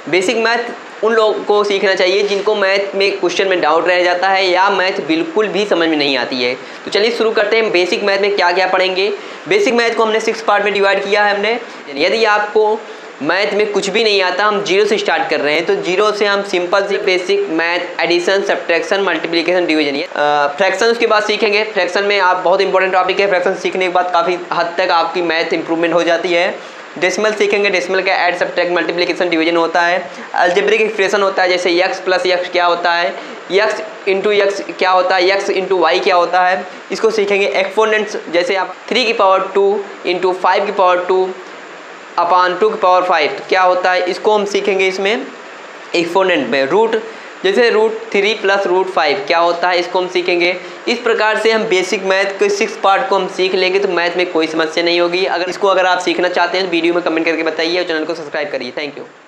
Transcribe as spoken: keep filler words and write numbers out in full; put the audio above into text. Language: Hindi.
बेसिक मैथ उन लोगों को सीखना चाहिए जिनको मैथ में क्वेश्चन में डाउट रह जाता है या मैथ बिल्कुल भी समझ में नहीं आती है। तो चलिए शुरू करते हैं। बेसिक मैथ में क्या क्या पढ़ेंगे। बेसिक मैथ को हमने सिक्स पार्ट में डिवाइड किया है हमने। यदि आपको मैथ में कुछ भी नहीं आता, हम जीरो से स्टार्ट कर रहे हैं, तो जीरो से हम सिंपल सी basic math addition, subtraction, multiplication, division, ये फ्रैक्शन उसके बाद सीखेंगे। फ्रैक्शन में आप बहुत इंपॉर्टेंट टॉपिक है। फ्रैक्शन सीखने के बाद काफ़ी हद तक आपकी मैथ इंप्रूवमेंट हो जाती है। डेसिमल सीखेंगे। डेसिमल का ऐड, सब्ट्रैक्ट, मल्टीप्लिकेशन, डिवीजन होता है। अलजेब्रिक एक्सप्रेशन होता है, जैसे यक्स प्लस यक्स क्या होता है, यक्स इंटू यक्स क्या होता है, यक्स इंटू वाई क्या होता है, इसको सीखेंगे। एक्सपोनेंट्स, जैसे आप थ्री की पावर टू इंटू फाइव की पावर टू अपान टू की पावर फाइव क्या होता है, इसको हम सीखेंगे इसमें एक्सपोनेंट में। रूट, जैसे root three plus root five क्या होता है, इसको हम सीखेंगे। इस प्रकार से हम बेसिक मैथ के सिक्स पार्ट को हम सीख लेंगे तो मैथ में कोई समस्या नहीं होगी। अगर इसको अगर आप सीखना चाहते हैं तो वीडियो में कमेंट करके बताइए और चैनल को सब्सक्राइब करिए। Thank you.